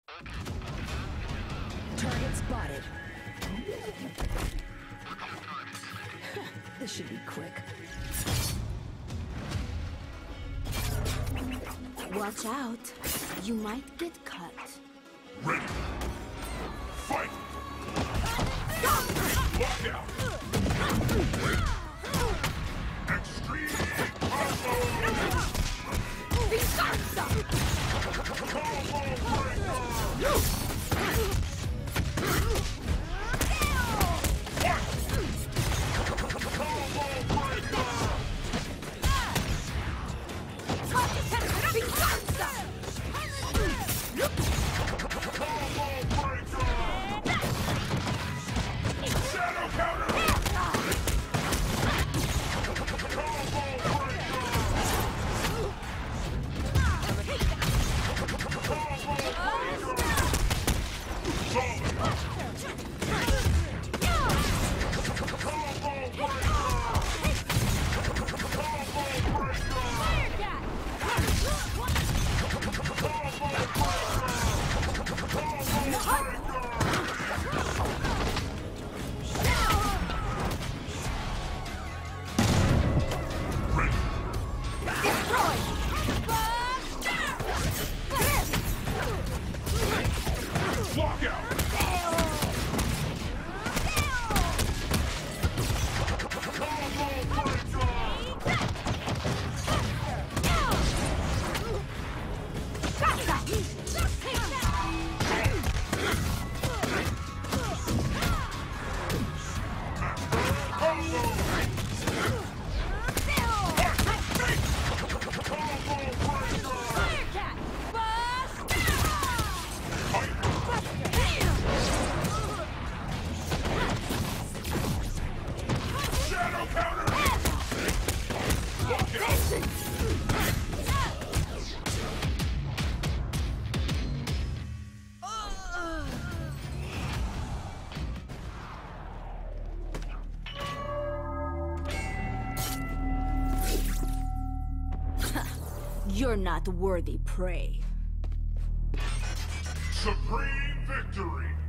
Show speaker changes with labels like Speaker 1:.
Speaker 1: Target spotted. This should be quick.
Speaker 2: Watch out. You might get cut.
Speaker 3: Ready. Fight! Lock out! Extreme combo!
Speaker 2: Vinganza!
Speaker 3: Combo breaker! Walk out!
Speaker 2: You're not worthy prey.
Speaker 3: Supreme victory!